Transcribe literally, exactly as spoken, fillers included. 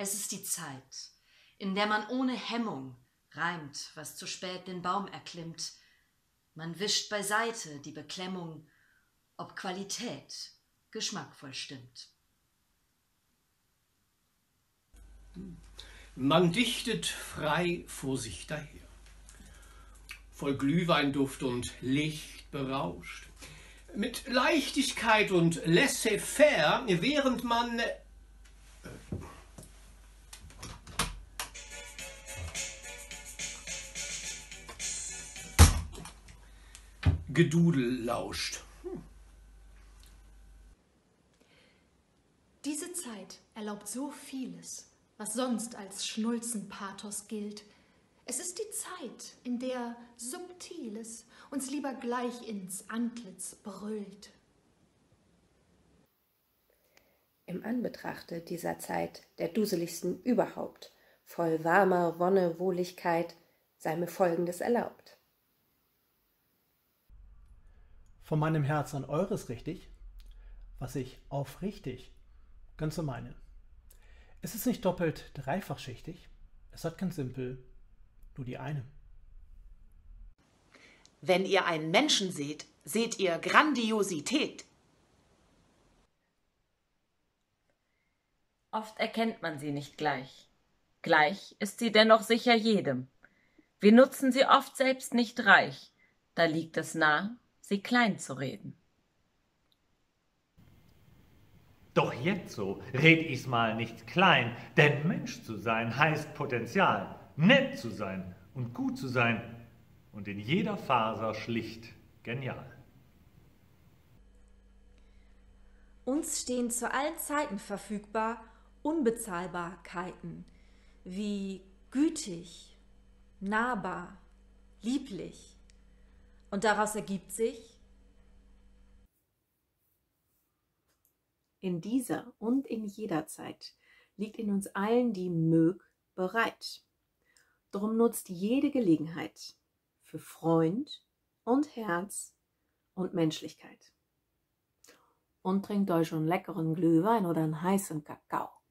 Es ist die Zeit, in der man ohne Hemmung reimt, was zu spät den Baum erklimmt. Man wischt beiseite die Beklemmung, ob Qualität geschmackvoll stimmt. Man dichtet frei vor sich daher, voll Glühweinduft und Licht berauscht, mit Leichtigkeit und laissez-faire, während man äh, Gedudel lauscht. Hm. Diese Zeit erlaubt so vieles, was sonst als Schnulzenpathos gilt. Es ist die Zeit, in der Subtiles uns lieber gleich ins Antlitz brüllt. Im Anbetrachte dieser Zeit, der duseligsten überhaupt, voll warmer Wonne, Wohligkeit, sei mir Folgendes erlaubt. Von meinem Herz an eures richtig, was ich aufrichtig ganz so meine. Es ist nicht doppelt dreifach schichtig, es hat kein Simpel, nur die eine. Wenn ihr einen Menschen seht, seht ihr Grandiosität. Oft erkennt man sie nicht gleich. Gleich ist sie dennoch sicher jedem. Wir nutzen sie oft selbst nicht reich, da liegt es nah, sie klein zu reden. Doch jetzo red ich's mal nicht klein, denn Mensch zu sein heißt Potenzial, nett zu sein und gut zu sein und in jeder Faser schlicht genial. Uns stehen zu allen Zeiten verfügbar Unbezahlbarkeiten wie gütig, nahbar, lieblich. Und daraus ergibt sich: In dieser und in jeder Zeit liegt in uns allen die Mög bereit. Drum nutzt jede Gelegenheit für Freund und Herz und Menschlichkeit. Und trinkt euch einen leckeren Glühwein oder einen heißen Kakao.